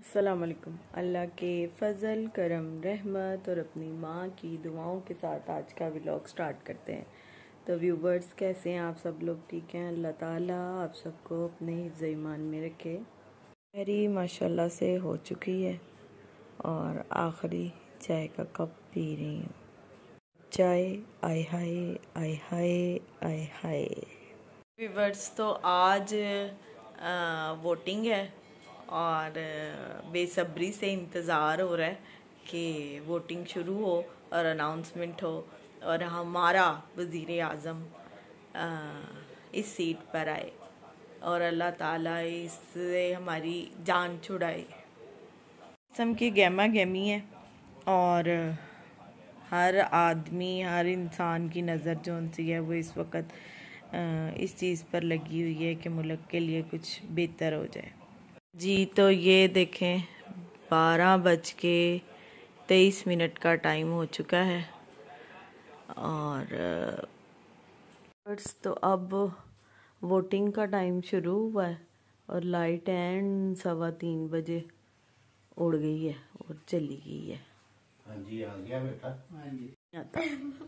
अस्सलाम वालेकुम। अल्लाह के फ़ज़ल करम रहमत और अपनी माँ की दुआओं के साथ आज का व्लॉग स्टार्ट करते हैं। तो व्यूवर्स, कैसे हैं आप सब लोग? ठीक हैं? अल्लाह ताला आप सबको अपने हिफ्ज़ ईमान में रखे। मेरी माशाल्लाह से हो चुकी है और आखिरी चाय का कप पी रही हूँ। चाय आय हाय आय हाय आय हाय। व्यूवर्स, तो आज वोटिंग है और बेसब्री से इंतज़ार हो रहा है कि वोटिंग शुरू हो और अनाउंसमेंट हो और हमारा वज़ीर आज़म इस सीट पर आए और अल्लाह ताला इससे हमारी जान छुड़ाए। किस्म की गहमा गहमी है और हर आदमी, हर इंसान की नज़र जो सी है वो इस वक्त इस चीज़ पर लगी हुई है कि मुल्क के लिए कुछ बेहतर हो जाए। जी, तो ये देखें 12:23 का टाइम हो चुका है और तो अब वोटिंग का टाइम शुरू हुआ है और लाइट एंड 3:15 बजे उड़ गई है और चली गई है। हाँ जी, आ गया बेटा। हाँ जी, आता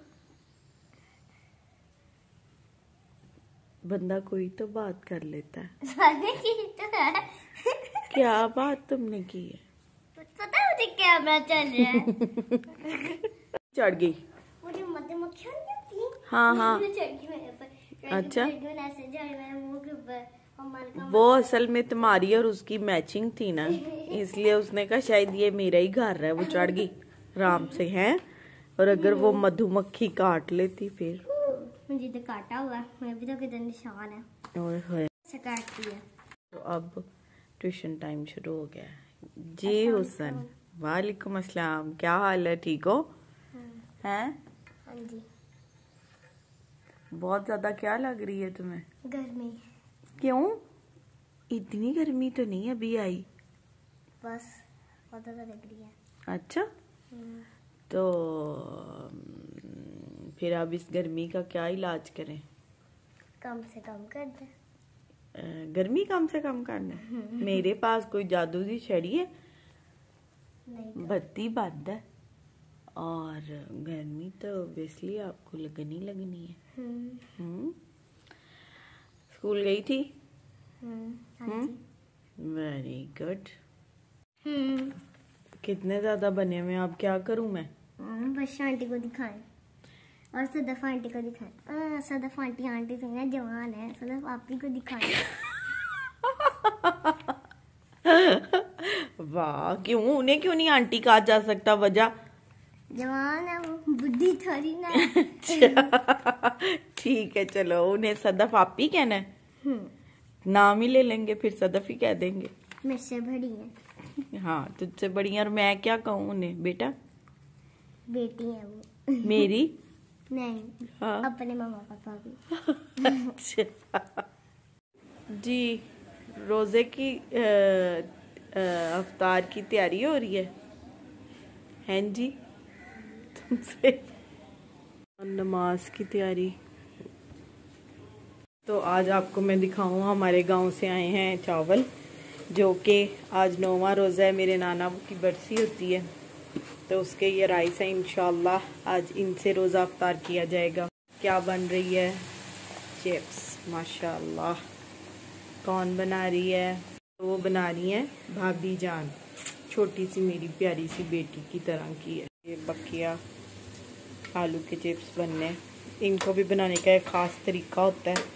बंदा कोई तो बात कर लेता है। क्या बात तुमने की है? पता है मुझे कैमरा चल रहा है। चढ़ गई। मुझे मधुमक्खियाँ नहीं आती? हाँ हाँ। अच्छा, वो असल में तुम्हारी और उसकी मैचिंग थी ना, इसलिए उसने कहा शायद ये मेरा ही घर है। वो चढ़ गई आराम से हैं। और अगर वो मधुमक्खी काट लेती फिर? मुझे तो काटा हुआ है, मैं भी तो किधर निशान है। ओए काटती है। तो अब ट्यूशन टाइम शुरू हो गया है। जी हुसन, वालेकुम अस्सलाम, क्या हाल है? ठीक हो? हैं? हाँ जी। बहुत ज्यादा क्या लग रही है तुम्हें? गर्मी। क्यों? इतनी गर्मी तो नहीं अभी आई। बस बहुत ज्यादा लग रही है। अच्छा, तो फिर अब इस गर्मी का क्या इलाज करें? कम से कम कर दे। गर्मी कम से कम करना है? मेरे पास कोई जादू की छड़ी है? नहीं तो। बत्ती बंद है और गर्मी तो ऑब्वियसली आपको लगनी है। स्कूल गई थी? हाँ जी। Very good. कितने ज्यादा बने हुए? अब क्या करूं मैं? बस आंटी को दिखाएं और सदफ आंटी को दिखाएं। सदफ आंटी से ना जवान है, सदफ आपी को दिखाएं। वाह, क्यों? उन्हें क्यों नहीं आंटी कहा जा सकता? वजह? जवान है वो, बुद्धि थोड़ी ना। अच्छा, ठीक है, चलो उन्हें सदफ आपी कहना है। नाम ही ले लेंगे फिर, सदफ ही कह देंगे। मुझसे बड़ी है। हाँ, तुझसे बड़ी है। और मैं क्या कहूँ उन्हें? बेटा? बेटी है वो। मेरी? नहीं। हाँ। अपने मामा पापा भी। अच्छा जी, रोजे की अफ्तार की तैयारी हो रही है? हैं जी तुमसे? नमाज की तैयारी। तो आज आपको मैं दिखाऊँ, हमारे गांव से आए हैं चावल, जो कि आज 9वां रोज़ा है। मेरे नाना की बरसी होती है तो उसके ये राइस है। इंशाल्लाह आज इनसे रोज़ा अफ्तार किया जाएगा। क्या बन रही है? चिप्स। माशाल्लाह। कौन बना रही है? वो बना रही है भाभी जान, छोटी सी मेरी प्यारी सी बेटी की तरह की है। ये बकिया आलू के चिप्स बनने, इनको भी बनाने का एक ख़ास तरीका होता है।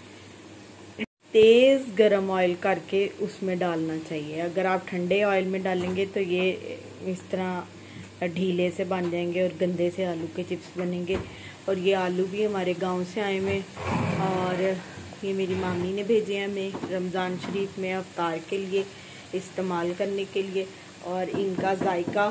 तेज़ गरम ऑयल करके उसमें डालना चाहिए। अगर आप ठंडे ऑयल में डालेंगे तो ये इस तरह ढीले से बन जाएंगे और गंदे से आलू के चिप्स बनेंगे। और ये आलू भी हमारे गांव से आए हुए और ये मेरी मामी ने भेजे हैं हमें रमज़ान शरीफ में अफ्तार के लिए इस्तेमाल करने के लिए। और इनका जायका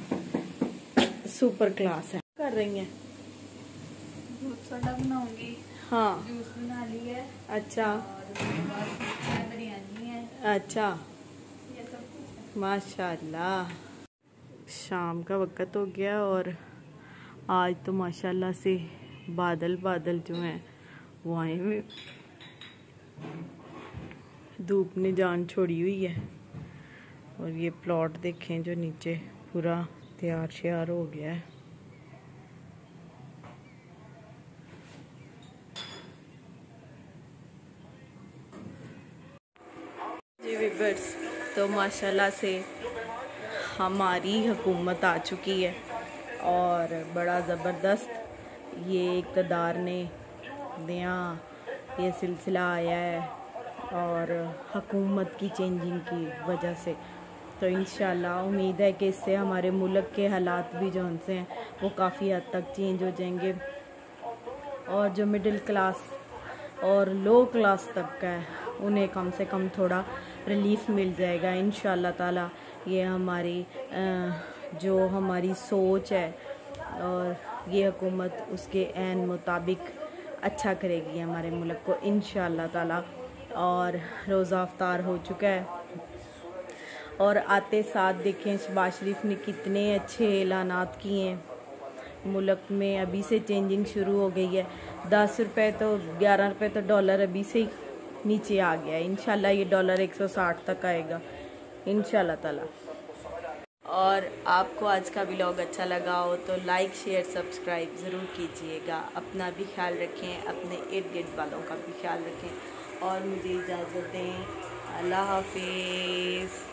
सुपर क्लास है। कर रही हैं? सोडा बनाऊंगी। हाँ। जूस बना ली है। अच्छा। और बिरयानी है। अच्छा, ये सब कुछ है। माशाल्लाह। शाम का वक्त हो गया और आज तो माशाल्लाह से बादल जो हैं वो आए हुए, धूप ने जान छोड़ी हुई है और ये प्लॉट देखें जो नीचे पूरा तैयार श्यार हो गया है। जी व्यूअर्स, तो माशाल्लाह से हमारी हुकूमत आ चुकी है और बड़ा ज़बरदस्त ये इक़्तिदार ने नया ये सिलसिला आया है और हुकूमत की चेंजिंग की वजह से। तो इंशाल्लाह उम्मीद है कि इससे हमारे मुल्क के हालात भी जो उनसे हैं वो काफ़ी हद तक चेंज हो जाएंगे और जो मिडिल क्लास और लो क्लास तबका है उन्हें कम से कम थोड़ा रिलीफ मिल जाएगा इंशाल्लाह ताला। ये हमारी जो हमारी सोच है और ये हुकूमत उसके ऐन मुताबिक अच्छा करेगी हमारे मुल्क को इंशाल्लाह ताला। और रोज़ा अफ्तार हो चुका है और आते साथ देखें शहबाज शरीफ ने कितने अच्छे ऐलानात किए हैं। मुल्क में अभी से चेंजिंग शुरू हो गई है। 10 रुपये तो 11 रुपये तो डॉलर अभी से ही नीचे आ गया है। इंशाल्लाह ये डॉलर 160 तक आएगा इंशाल्लाह ताला। और आपको आज का व्लॉग अच्छा लगा हो तो लाइक शेयर सब्सक्राइब ज़रूर कीजिएगा। अपना भी ख्याल रखें, अपने इर्द गिर्द वालों का भी ख्याल रखें और मुझे इजाज़त दें। अल्लाह हाफिज़।